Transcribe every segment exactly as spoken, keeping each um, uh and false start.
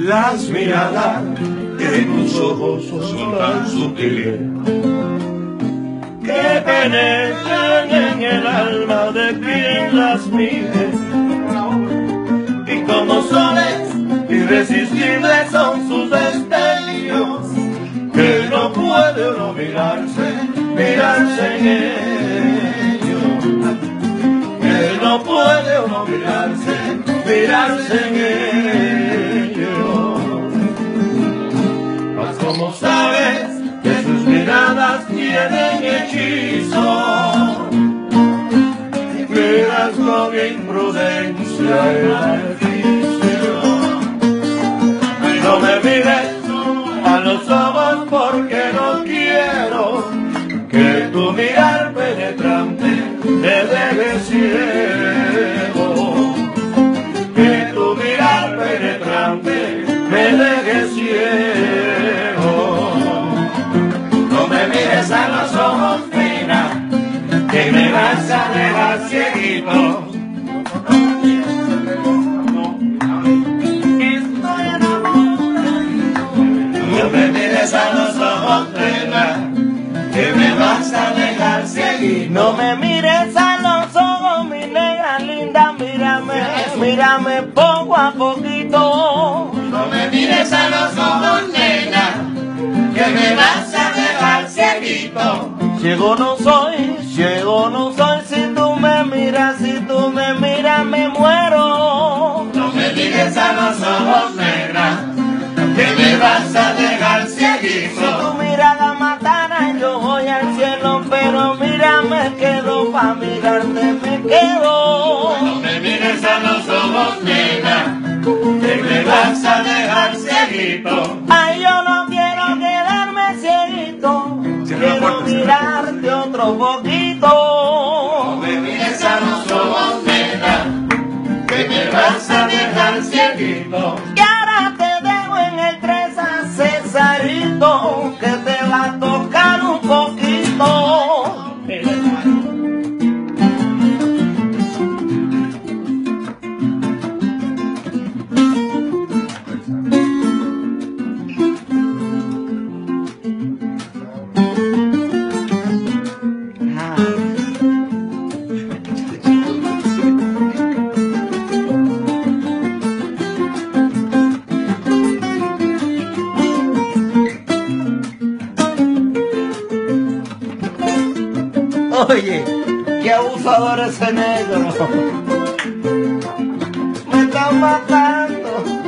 Las miradas de tus ojos son tan sutiles que penetran en el alma de quien las mire, y como soles irresistibles son sus destellos, que no puede uno mirarse, mirarse en ellos, que no puede uno mirarse, mirarse en ellos. Mas como sabes que sus miradas tienen hechizo, miras con imprudencia el artificio. No me mires a los ojos porque no quiero que tu mirar penetrante te deje ciego, que tu mirar penetrante me deje ciego. No me mires a los ojos, pena, que me vas a dejar cieguito. No me mires a los ojos, pena, que me vas a dejar cieguito. No me mires a los ojos, mi negra linda, mírame, mírame poco a poquito. No me mires a los ojos, nena, que me vas a dejar cieguito. Ciego no soy, ciego no soy, si tú me miras, si tú me miras me muero. No me mires a los ojos, negra, que me vas a dejar cieguito. Si tu mirada matara yo voy al cielo, pero mira me quedo, pa' mirarte me quedo. No me mires a los ojos, nena, que me vas a dejar cieguito. Ay, yo no quiero quedarme cieguito, quiero mirarte otro poquito. No me mires a los ojos, nena, que me vas a dejar cieguito. Y ahora te dejo en el tres a Cesarito, que te va a tocar un poquito. Oye, qué abusador ese negro. Me están matando.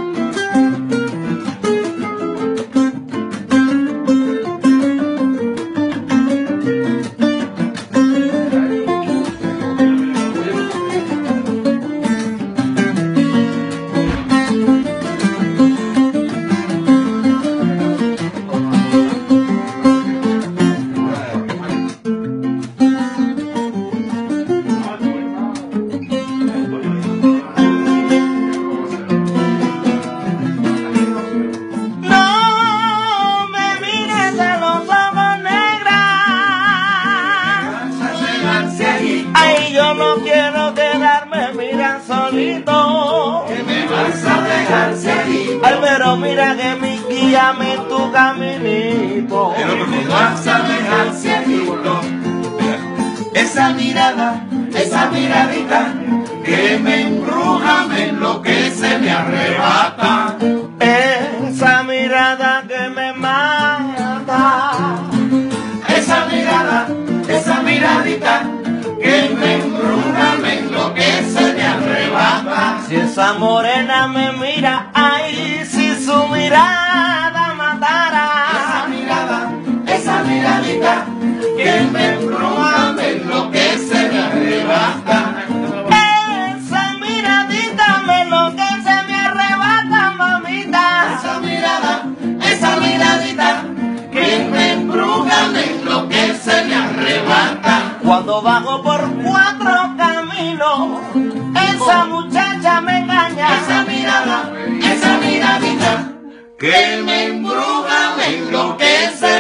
Solito, que me vas a dejar cieguito. Ay, pero mira que mi guíame en tu caminito. Pero me vas a dejar cieguito. Esa mirada, esa miradita que me embruja, me enloquece, me arrebata. Esa mirada que me mata. Esa mirada, esa miradita que me embruja, me enloquece, me arrebata. Si esa morena me mira, ay, si su mirada matara. Esa mirada, esa miradita que me embruja, me enloquece, me arrebata. Esa miradita me enloquece, me arrebata, mamita. Esa mirada, esa miradita que me embruja, me enloquece, me arrebata. Cuando bajo por cuatro caminos, esa muchacha me engaña. Esa mirada, esa miradita que me embruja, me enloquece,